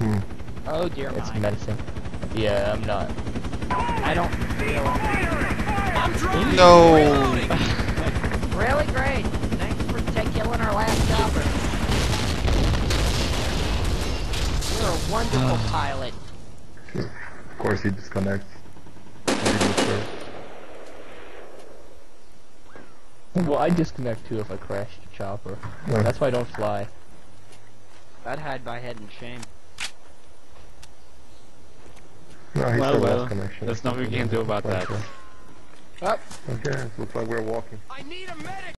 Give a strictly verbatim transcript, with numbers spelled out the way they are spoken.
Hmm. Oh dear, It's mine. menacing. Yeah, I'm not. I don't feel it. No! Really great. Thanks for ta- killing our last chopper. You're a wonderful pilot. Of course he disconnects. Well, I disconnect too if I crash the chopper. Yeah. That's why I don't fly. I'd hide my head in shame. No, he Well, still well, lost connection. there's nothing we can do about that. Up. Okay, looks like we're walking. I need a medic!